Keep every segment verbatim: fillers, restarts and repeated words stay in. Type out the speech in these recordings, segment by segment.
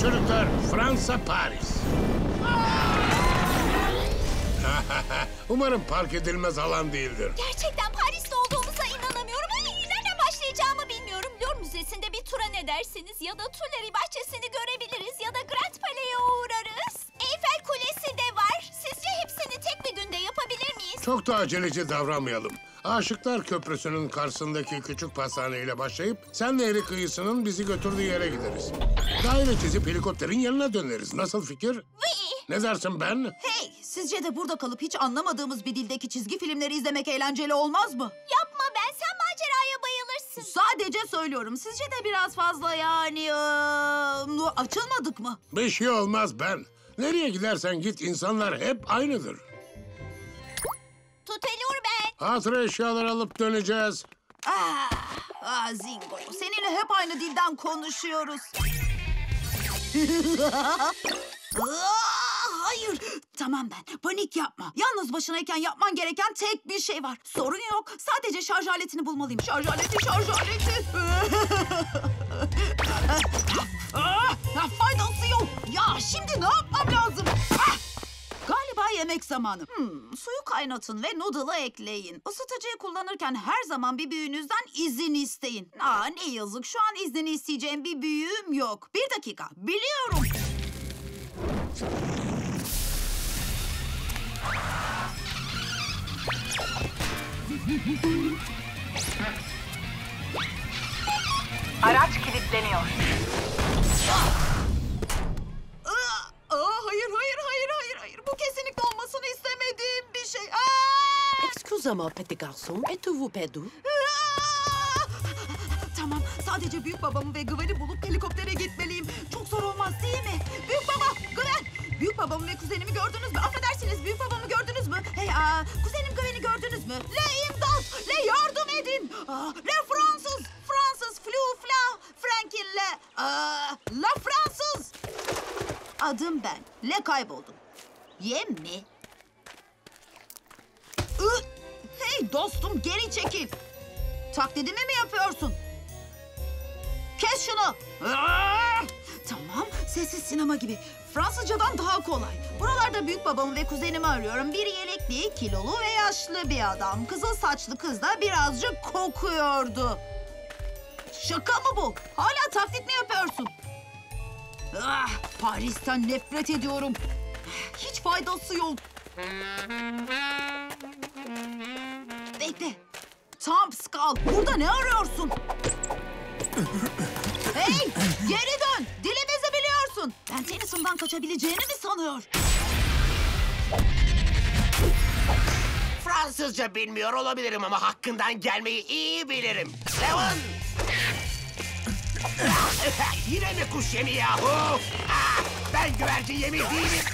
çocuklar, Fransa, Paris. Umarım park edilmez alan değildir. Gerçekten Paris'te olduğumuza inanamıyorum. Ay, nereden başlayacağımı bilmiyorum. Louvre Müzesi'nde bir tura ne dersiniz? Ya da Tuileries Bahçesi'ni görebiliriz. Ya da Grand Palais'e uğrarız. Eiffel Kulesi de var. Sizce hepsini tek bir günde yapabilir miyiz? Çok da aceleci davranmayalım. Aşıklar Köprüsü'nün karşısındaki küçük pastaneyle başlayıp Sen Nehri kıyısının bizi götürdüğü yere gideriz. Daire çizip helikopterin yanına döneriz. Nasıl fikir? Vii! Ne dersin ben? Hey, sizce de burada kalıp hiç anlamadığımız bir dildeki çizgi filmleri izlemek eğlenceli olmaz mı? Yapma ben, sen maceraya bayılırsın. Sadece söylüyorum. Sizce de biraz fazla yani eee, açılmadık mı? Bir şey olmaz ben. Nereye gidersen git insanlar hep aynıdır. Tutelur ben. Hatıra eşyalar alıp döneceğiz. Ah, ah Zingo. Seninle hep aynı dilden konuşuyoruz. Ah, hayır. Tamam ben. Panik yapma. Yalnız başınayken yapman gereken tek bir şey var. Sorun yok. Sadece şarj aletini bulmalıyım. Şarj aleti, şarj aleti. Ah, ah, faydası yok. Ya şimdi ne yapmam lazım? Ah! Galiba yemek zamanı. Hmm, suyu kaynatın ve noodle'ı ekleyin. Isıtıcıyı kullanırken her zaman bir büyüğünüzden izin isteyin. Aa, ne yazık, şu an iznini isteyeceğim bir büyüğüm yok. Bir dakika, biliyorum. Araç kilitleniyor. Aa, aa, hayır, hayır, hayır, hayır, hayır. Bu kesinlikle olmasını istemediğim bir şey. Aa! Excusez-moi, petit garçon, êtes-vous perdu? Aa! Tamam, sadece büyük babamı ve Gwen'i bulup helikoptere gitmeliyim. Çok zor olmaz değil mi? Büyük baba, Gwen! Büyük babamı ve kuzenimi gördünüz mü? Affedersiniz, büyük babamı gördünüz mü? Hey, aa, kuzenim Gwen'i gördünüz mü? Le imdat! Le yardım edin! Aa, le Fransız! Fransız, flu, fla, Frankin, le... Aa, la Fransız! Adım ben. Le kayboldum. Yem mi? Ü, hey dostum, geri çekil. Taklidimi mi yapıyorsun? Kes şunu. Aa! Tamam, sessiz sinema gibi. Fransızcadan daha kolay. Buralarda büyük babamı ve kuzenimi arıyorum. Biri yelekli, kilolu ve yaşlı bir adam. Kızıl saçlı kız da birazcık kokuyordu. Şaka mı bu? Hala taklit mi yapıyorsun? Ah, Paris'ten nefret ediyorum. Hiç faydası yok. Bekle. Tam Skal, burada ne arıyorsun? Hey, geri dön. Dilimizi biliyorsun. Ben Tennyson'dan kaçabileceğini mi sanıyor? Fransızca bilmiyor olabilirim ama hakkından gelmeyi iyi bilirim. Leon! Yine mi kuş yemi yahu? Ah, ben güvercin yemi değilim.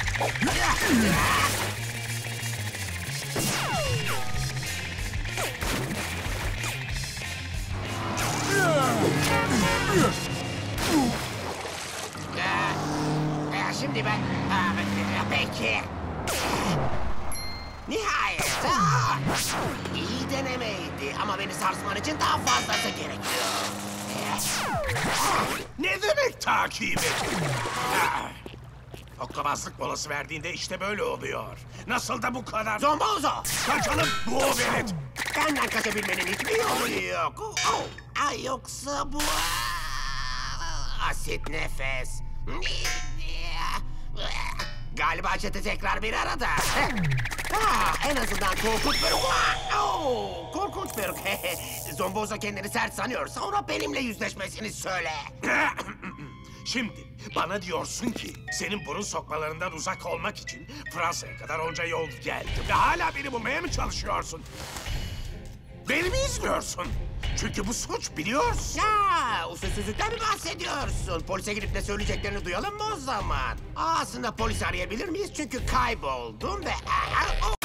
Ee, Şimdi ben... Aa, peki. Nihayet. Aa, iyi denemeydi ama beni sarsman için daha fazlası gerekiyor. Ne demek takip et? Ah! Oklamazlık molası verdiğinde işte böyle oluyor. Nasıl da bu kadar... Zombozo! Kaçalım bu o velet! Benden kaçabilmenin hiçbir yolu yok. Oh, ay yoksa bu... Asit nefes. Galiba çete tekrar bir arada. Ah, en azından korkunç bir... Oh, korkunç bir... Zombozo kendini sert sanıyorsa ona benimle yüzleşmesini söyle. Şimdi bana diyorsun ki senin burun sokmalarından uzak olmak için Fransa'ya kadar onca yol geldim. Ve hala beni bulmaya mı çalışıyorsun? Beni mi izliyorsun? Çünkü bu suç biliyorsun. Ya, usulsüzlükten mi bahsediyorsun? Polise gidip ne söyleyeceklerini duyalım mı o zaman? Aslında polisi arayabilir miyiz? Çünkü kayboldum ve...